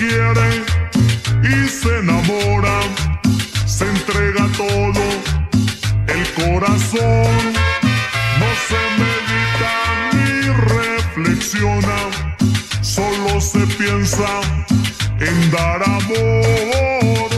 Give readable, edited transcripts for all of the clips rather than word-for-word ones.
quiere y se enamora, se entrega todo el corazón, no se medita ni reflexiona, solo se piensa en dar amor.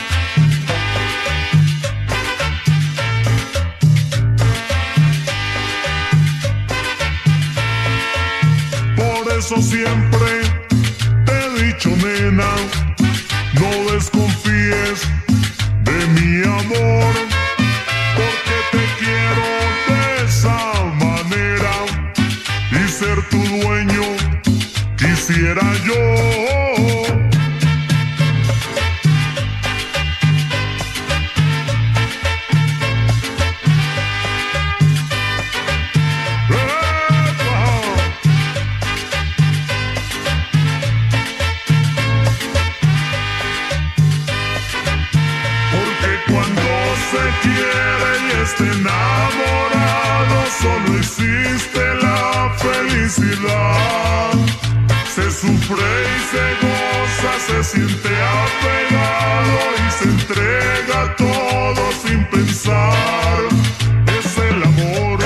Por eso siempre te he dicho, nena, no desconfíes de mi amor, porque te quiero de esa manera y ser tu dueño quisiera yo. Está enamorado, solo existe la felicidad. Se sufre y se goza, se siente apegado y se entrega todo sin pensar. Es el amor,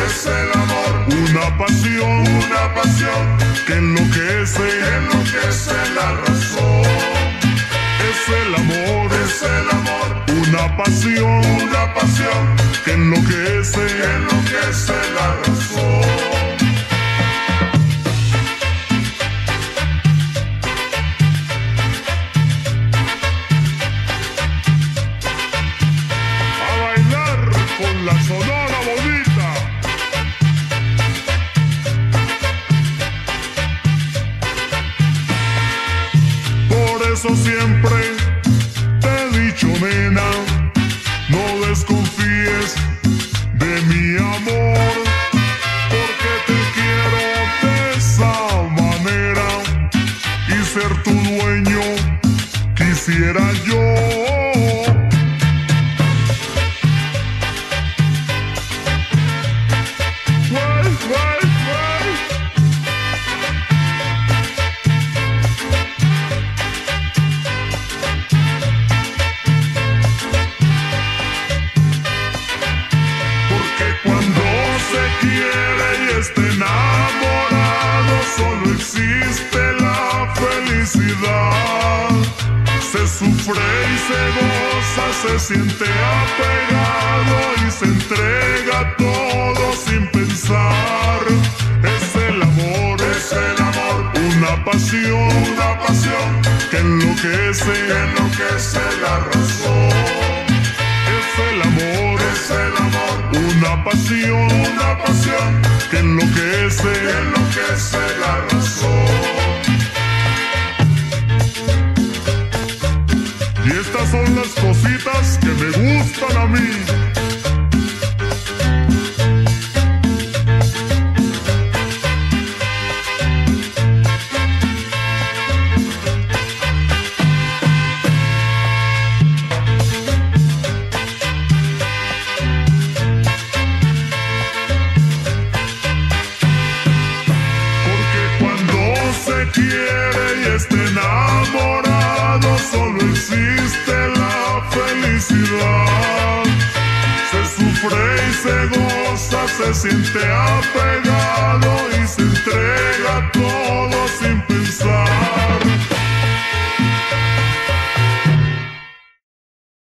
una pasión que enloquece la razón. Es el amor, una pasión que enloquece la razón. A bailar con la Sonora Bonita. Por eso siempre te he dicho, nena, no desconfíes de mi amor, porque te quiero de esa manera y ser tu dueño quisiera yo. Está enamorado, solo existe la felicidad. Se sufre y se goza, se siente apegado y se entrega todo sin pensar. Es el amor, una pasión que enloquece la razón. Es el amor, una pasión que enloquece la razón. Y estas son las cositas que me gustan a mí. Quiere y está enamorado, solo existe la felicidad. Se sufre y se goza, se siente apegado